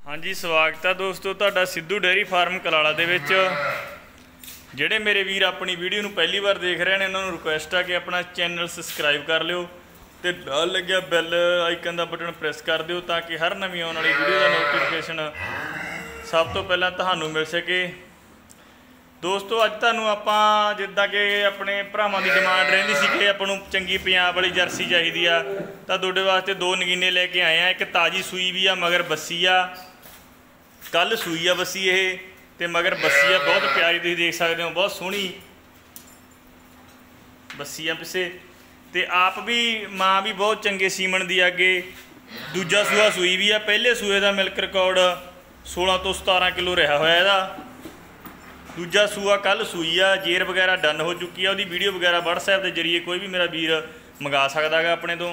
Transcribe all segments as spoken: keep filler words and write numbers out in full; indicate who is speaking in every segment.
Speaker 1: हाँ जी, स्वागत है दोस्तों तुहाडा सिद्धू डेयरी फार्म कलाला दे विच। जिहड़े मेरे वीर अपनी वीडियो नूं पहली बार देख रहे हैं उन्होंने रिक्वेस्ट है कि अपना चैनल सबसक्राइब कर लिओ ते नाल लग्गिया बैल आइकन का बटन प्रेस कर दिओ ताकि हर नवीं आने वाली वीडियो का नोटिफिकेशन सब तो पहला तुहानूं मिल सके। दोस्तों अज तुहानूं आपां जिद्दां कि अपने भरावां दी डिमांड रहिंदी सी कि आपां नूं चंगी पंजाब वाली जर्सी चाहीदी आ तां तुहाडे वास्ते दो नगीने लैके आए हैं। एक ताज़ी सूई भी आ मगर बस्सी आ, कल सूई आ बस्सी ये ते मगर बस्सी आ बहुत प्यारी, तुसीं देख सकते हो बहुत सोहनी बस्सी आ पिछे ते आप भी माँ भी बहुत चंगे सीमन दी अगे। दूजा सूआ सूई भी आ, पहले सूए का मिल्क रिकॉर्ड सोलह तो सतारह किलो रहा होया इहदा। दूजा सूआ कल सूई आ, जेर वगैरह डन हो चुकी है, उसकी वीडियो वगैरह वट्सएप के जरिए कोई भी मेरा वीर मंगा सकता है अपने तो।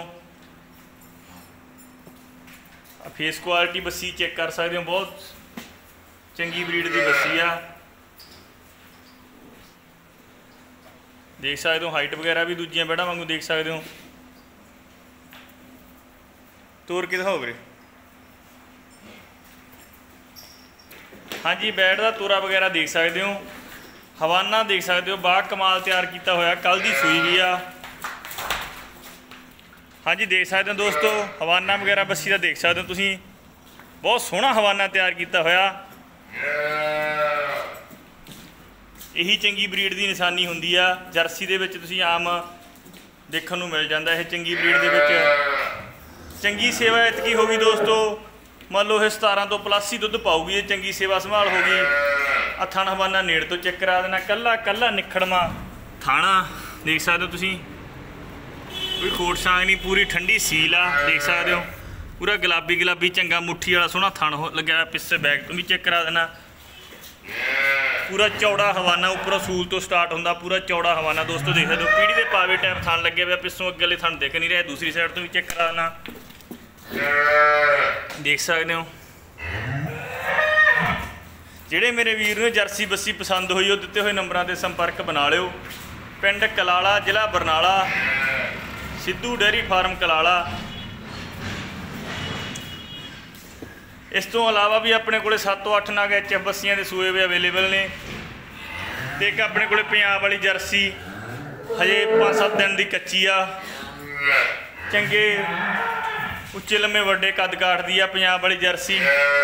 Speaker 1: फेस क्वालिटी बस्सी चेक कर सकते हो, बहुत चंगी ब्रीड की बस्सी आ, देख सकते हो। हाइट वगैरह भी दूजियां बैड़ा वांगू देख सकते हो। तोड़ के दिखाओ वीरे। हाँ जी, बैठ का तोरा वगैरह देख सकते हो, हवाना देख सकते हो, बाग कमाल तैयार किया होया, कल की सूई भी आ। हाँ जी, देख सकते हो दोस्तों, हवाना वगैरह बस्सी का देख सकते हो तुसीं, बहुत सोहना हवाना तैयार किया होया। यही चंगी ब्रीड की निशानी हुंदी आ। जर्सी दे विच तुसीं आम देखण नूं मिल जांदा है। चंगी ब्रीड दे विच चंगी सेवा इतकी होगी दोस्तों, मान लो ये सतारह तो प्लस ही दुध पाऊगी, ये चंगी सेवा संभाल होगी। आ थाना हवाना नेड़ तो चेक करा देना, कला कला निखड़मा थाना देख सकते हो तुसीं, कोई खोट छांग नहीं, पूरी ठंडी सील आ, देख सकते हो। पूरा गुलाबी गुलाबी चंगा मुट्ठी वाला सोहना थण हो लग्या पिछे बैक तो भी चेक करा देना। पूरा चौड़ा हवाना, उपरों सूल तो स्टार्ट होंदा, पूरा चौड़ा हवाना दोस्तों देख सकते हो। पीढ़ी के पावे टाइप थण लगे हुए, पिछों अगे वाले थण दिख नहीं रहे, दूसरी साइड तो भी चेक करा देना, देख सकते हो। जिहड़े मेरे वीर नूं जर्सी बस्सी पसंद हुई वो दिते हुए नंबरां ते संपर्क बना लिओ। पिंड कलाला, जिला बरनाला, सिद्धू डेयरी फार्म कलाला। इस तो अलावा भी अपने को सत्त तो अठ नाग एच एफ बस्सियां के सूए भी अवेलेबल ने ते एक अपने को पंजाब वाली जर्सी हजे पाँच सत्त दिन की कच्ची आ, चंगे उच्चे लम्बे वड्डे कद काठ दी आ पंजाब वाली जर्सी।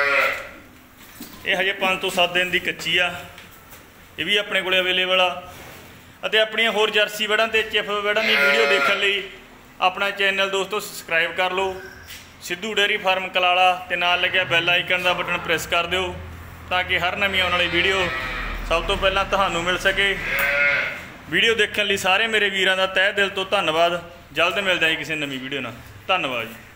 Speaker 1: ये हजे पाँच तो सत्त दिन की कच्ची आ, ये भी अपने को अवेलेबल आ। अते अपनियां होर जर्सी वड़ां ते एच एफ वड़ां की वीडियो देखने लई अपना चैनल दोस्तों सबसक्राइब कर लो, सिद्धू डेयरी फार्म कलाला, ते नाल लग्या बैल आइकन का बटन प्रेस कर दिओ ताकि हर नवीं आने वाली वीडियो सब तो पहला तुहानूं मिल सके। वीडियो देखने लई सारे मेरे वीरां दा तहे दिल तो धन्नवाद। जल्द मिलदा जी किसी नवीं वीडियो नाल। धन्नवाद जी।